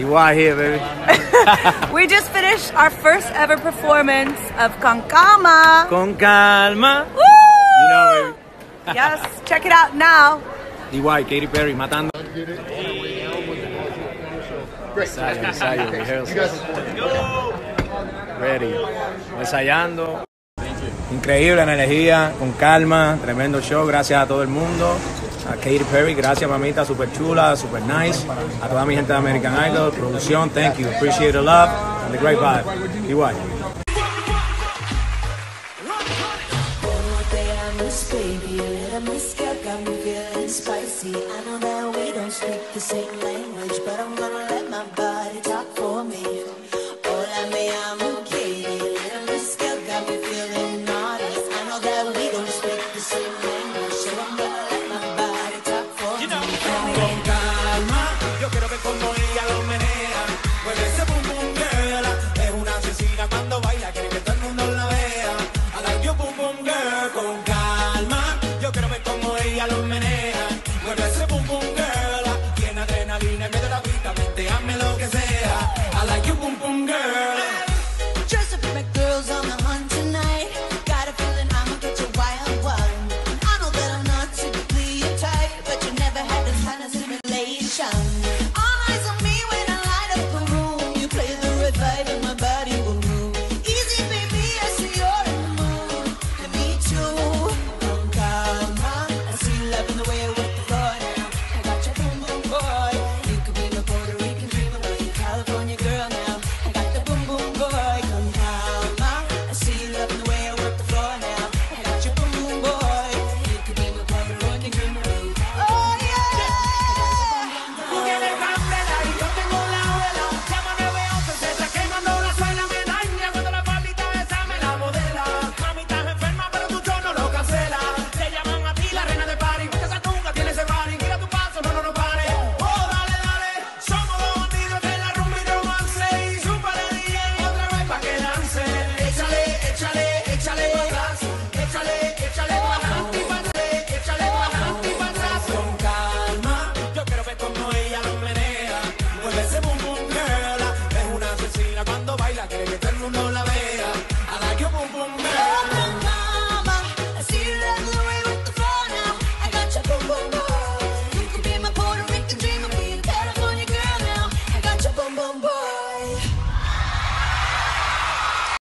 EY here, baby. We just finished our first ever performance of Con Calma. Con calma. Woo! You know, baby. Yes, check it out now. EY, Katy Perry, matando. Ensayo, rehearsal. Ready. Ensayando. Increíble energía, con calma, tremendo show, gracias a todo el mundo. A Katy Perry, gracias mamita, super chula, super nice. A toda mi gente de American Idol, producción, thank you, appreciate the love and the great vibe. EY. Baby, a little miscue got me feeling spicy. I know that we don't speak the same language.